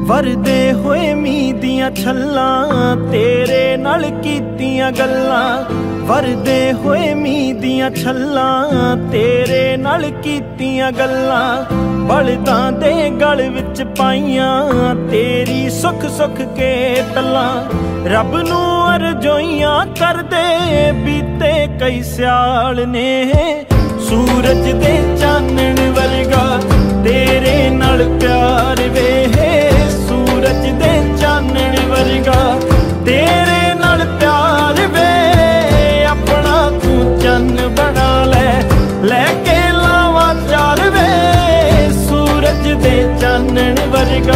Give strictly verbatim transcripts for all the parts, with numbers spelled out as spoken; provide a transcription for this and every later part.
वरदे होए मीं दियां छल्लां तेरे नाल कीतियां गल्लां। वरदे होए मीं दियां छल्लां तेरे नाल कीतियां गल्लां। बलदां दे गल विच पाइयां तेरी सुख सुख के तल्लां। रब नूं अरजोइयां करदे बीते कई स्याल ने। सूरज दे चानण वर्गा तेरे नाल प्यार वे। सूरज दे चानण वर्गा तेरे नाल प्यार वे। अपना तू चन्न बना ले लैके लावा चार वे। सूरज दे चानण वर्गा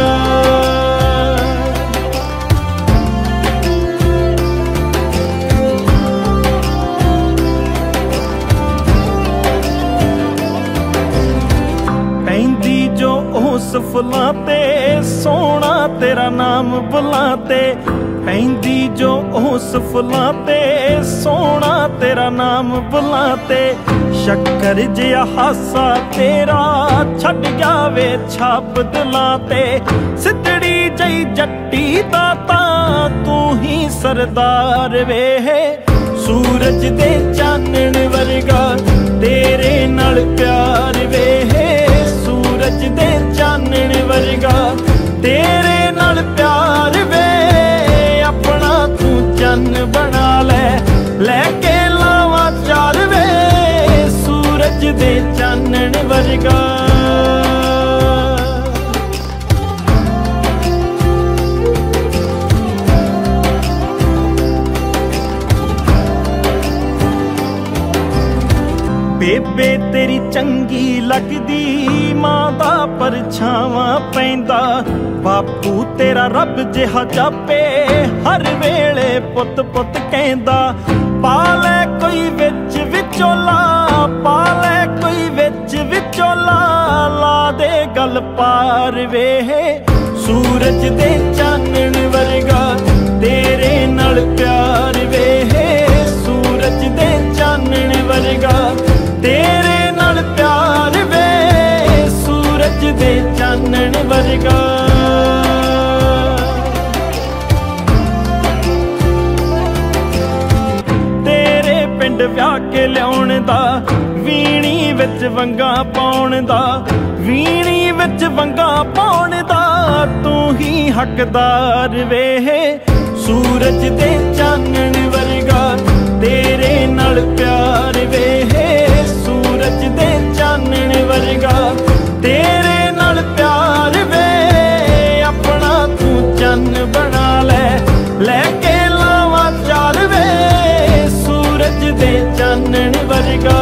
उस फुलां ते सोना तेरा नाम बुलाते। पैंदी जो उस फुलां ते सोना तेरा नाम बुलाते। शक्कर जिहा हासा तेरा छड्ड गया वे छाप दिलां ते। सिद्धड़ी जई जट्टी दाता तू ही सरदार वे। सूरज दे चानण वर्गा तेरे नाल प्यार वे। सूरज दे चानण वर्गा तेरे नाल प्यार वे। अपना तू चन्न बना ले लैके लावा चार वे। सूरज दे चानण वर्गा बेबे तेरी चंगी लगदी मां दा परछावां पैंदा। बापू तेरा रब जिहा जापे हर वेले पुत पुत कहंदा। पाले कोई विच विचोला पाले कोई विच विचोला ला दे गल पार वे। सूरज दे चानण वर्गा तेरे नाल प्यार वे। सूरज दे चानण वर्गा तेरे नाल प्यार वे। सूरज दे चानण वर्गा तेरे पिंड व्याह के लियाउण दा वीणी विच वंगा पाउण दा। वीणी विच वंगा पाउण दा तू ही हकदार वे। सूरज दे चानण वर्गा तेरे नाल प्यार वे। सूरज दे चानण वर्गा तेरे नाल प्यार वे। अपना तू चन्न बना ले लैके लावा चार वे। सूरज दे चानण वर्गा